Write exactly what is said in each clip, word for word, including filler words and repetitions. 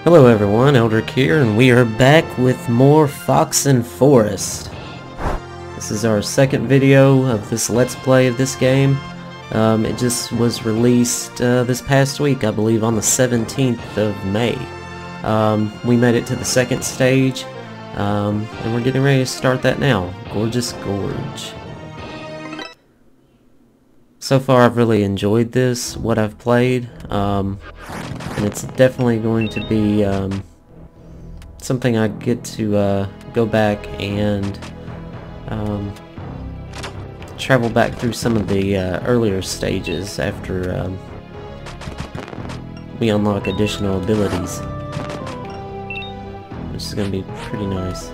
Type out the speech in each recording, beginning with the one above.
Hello everyone, Eldrick here, and we are back with more Fox and Forest. This is our second video of this Let's Play of this game. Um, it just was released uh, this past week, I believe on the seventeenth of May. Um, we made it to the second stage, um, and we're getting ready to start that now. Gorgeous Gorge. So far I've really enjoyed this, what I've played, um, and it's definitely going to be um, something I get to uh, go back and um, travel back through some of the uh, earlier stages after um, we unlock additional abilities, which is going to be pretty nice.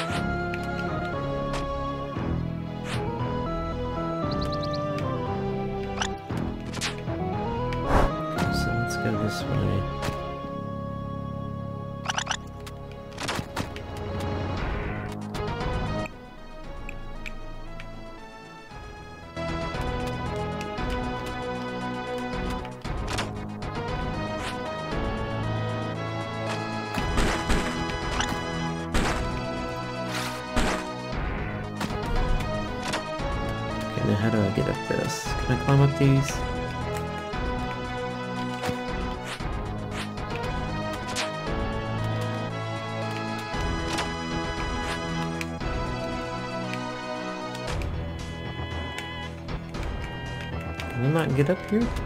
Go this way. Okay, now how do I get up this? Can I climb up these? Can I not get up here?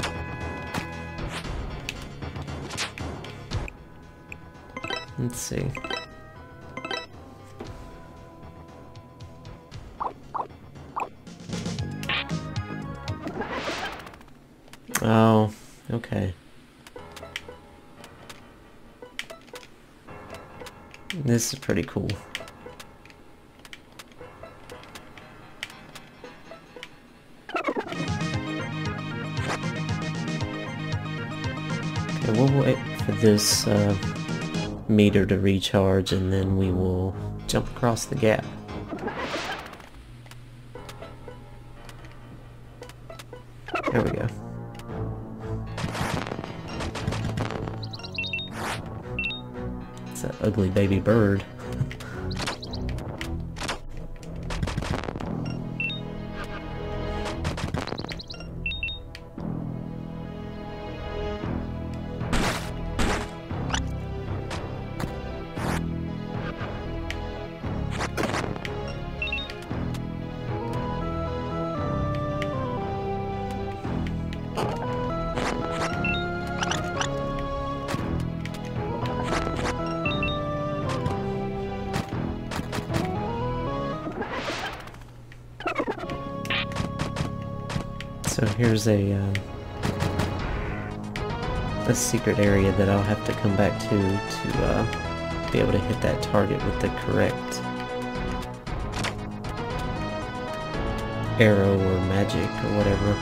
Let's see. Oh, okay. This is pretty cool. Okay, we'll wait for this uh, meter to recharge and then we will jump across the gap. There we go. It's that ugly baby bird. So here's a, uh, a secret area that I'll have to come back to to uh, be able to hit that target with the correct arrow or magic or whatever.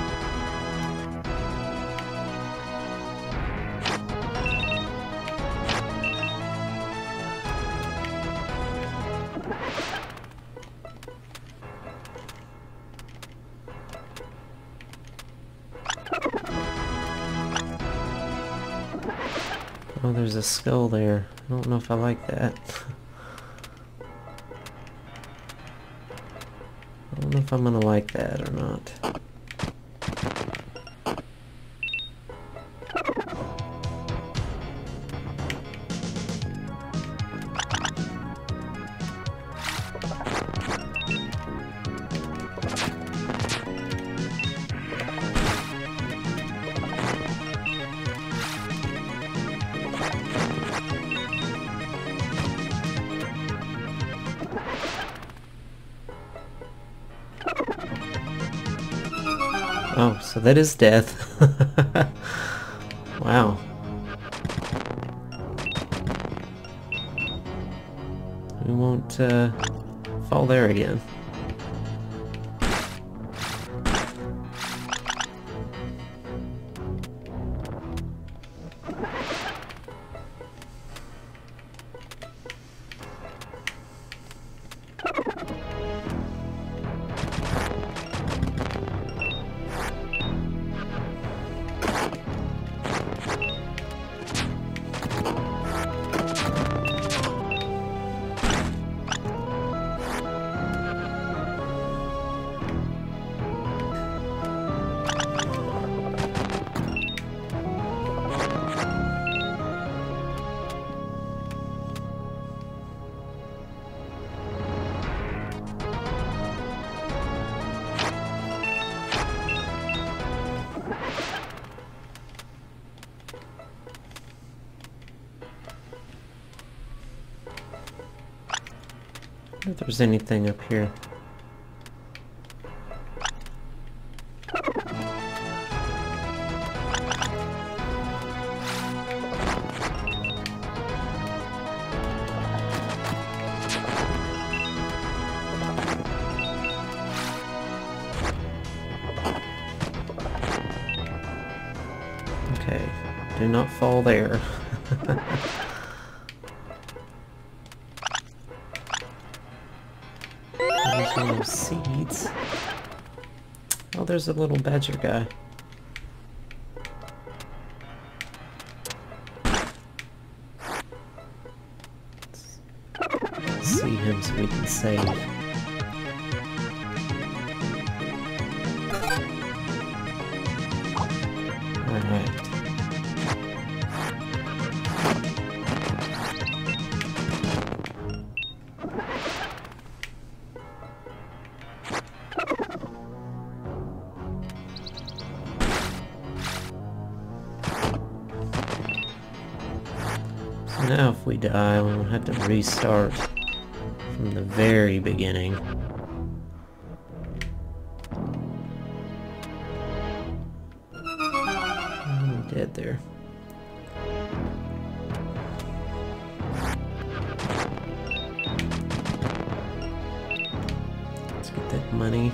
Oh, there's a skull there. I don't know if I like that. I don't know if I'm gonna like that or not. Oh, so that is death. Wow. We won't uh, fall there again. wonder if there's anything up here. Okay, do not fall there. There's one of those seeds. Oh, there's a little badger guy. Let's see him so we can save. Alright. Now if we die, we won't have to restart from the very beginning. I'm dead there. Let's get that money.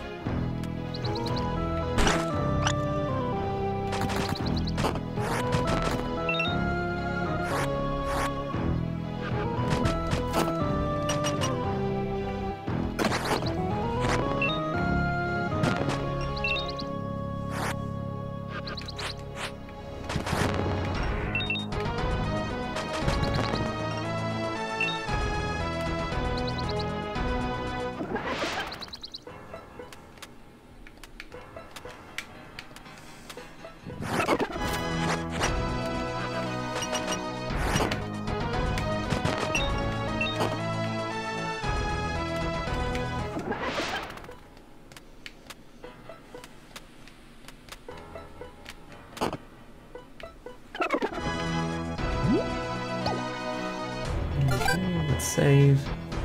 Let's save.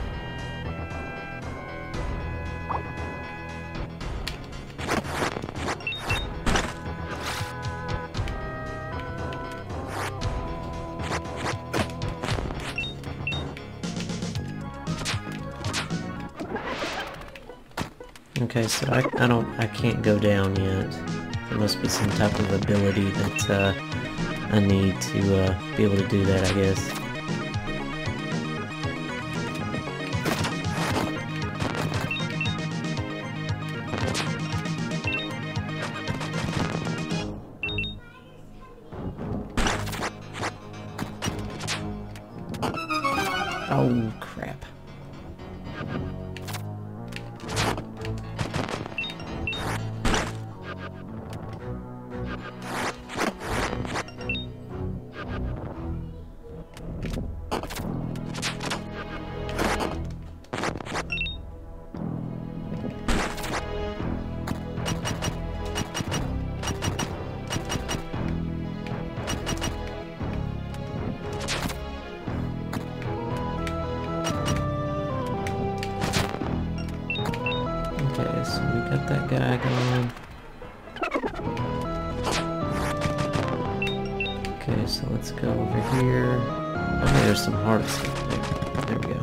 Okay, so I, I don't, I can't go down yet. There must be some type of ability that uh, I need to uh, be able to do that, I guess. Oh, crap. Okay, so we got that guy going. Okay, so let's go over here. Oh, there's some hearts. There, there we go.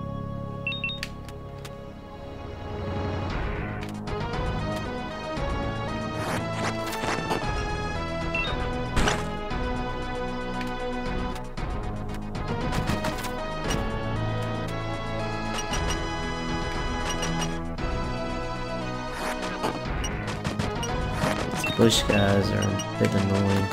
Bush guys are a bit annoying.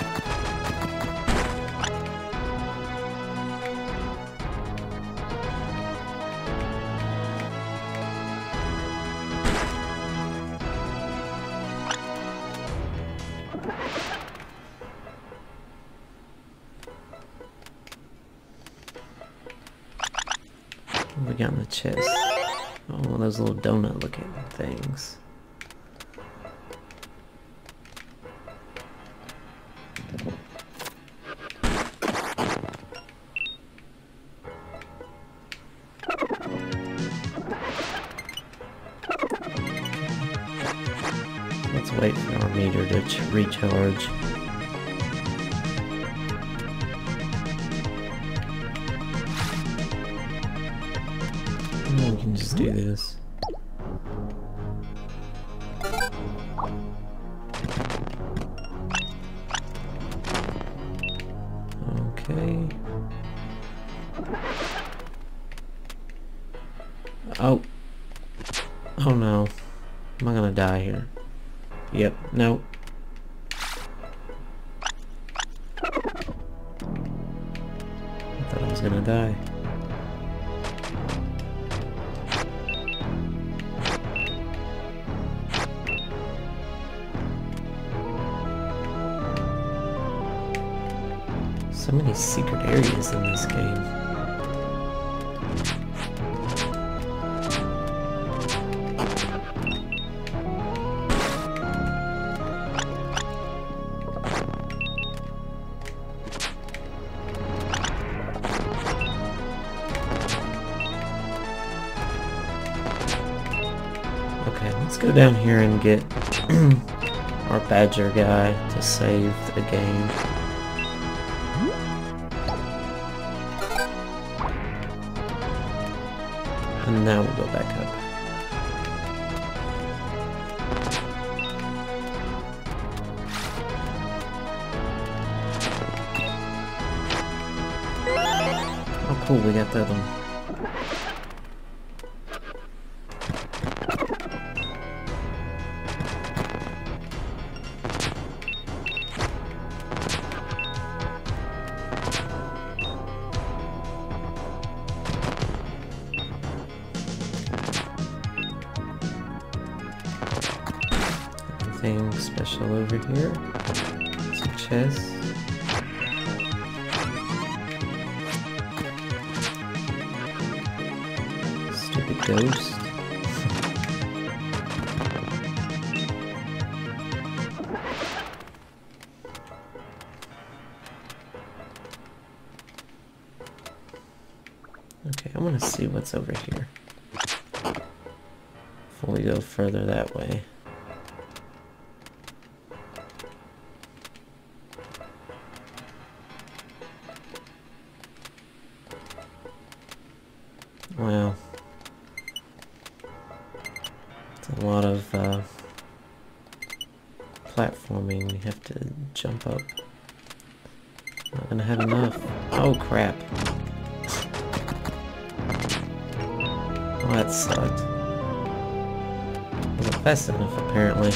What we got in the chest? Oh, one of those little donut looking things. recharge. We can just do this. Okay. Oh. Oh no. Am I gonna die here? Yep. Nope. I thought I was gonna die. So many secret areas in this game. Okay, let's go down here and get our badger guy to save the game. And now we'll go back up. Oh cool, we got that one. Anything special over here? Some chests. Stupid ghost. Okay, I want to see what's over here before we go further that way. Wow. It's a lot of uh, platforming. We have to jump up. Not gonna have enough. Oh crap. Oh, that sucked. Wasn't fast enough apparently.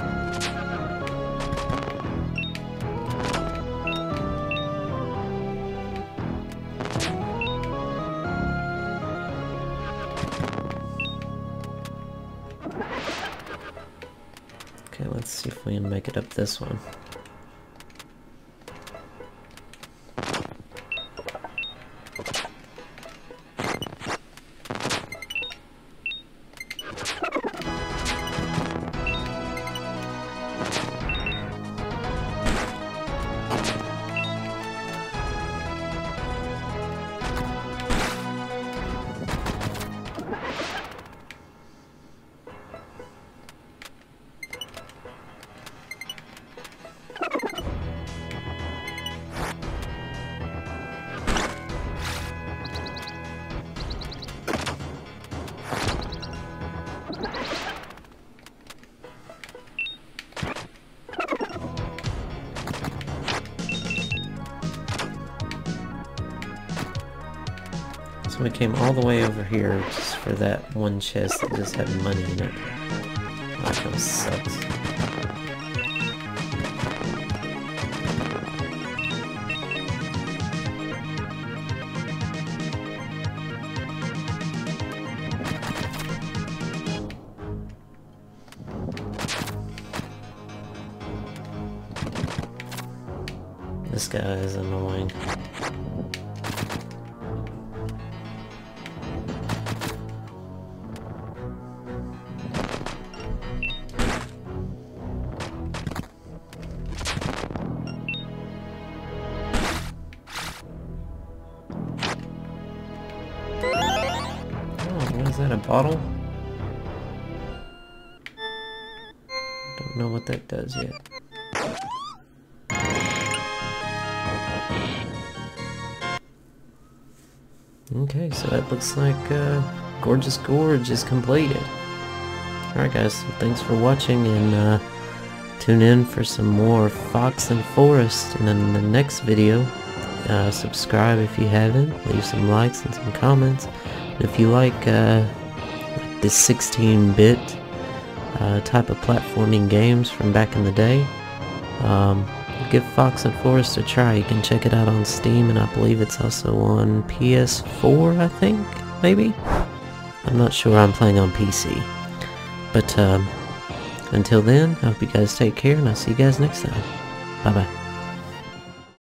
Okay, let's see if we can make it up this one. So we came all the way over here just for that one chest that just had money in it. That kind of sucks. This guy is annoying. Is that a bottle? Don't know what that does yet. Okay, so that looks like uh, Gorgeous Gorge is completed. Alright guys, so thanks for watching, and uh, tune in for some more Fox and Forest, and then in the next video, uh, subscribe if you haven't, leave some likes and some comments. And if you like, uh, like this sixteen bit uh, type of platforming games from back in the day, um, give Fox and Forest a try. You can check it out on Steam, and I believe it's also on P S four, I think, maybe? I'm not sure, I'm playing on P C. But, um, until then, I hope you guys take care, and I'll see you guys next time. Bye-bye.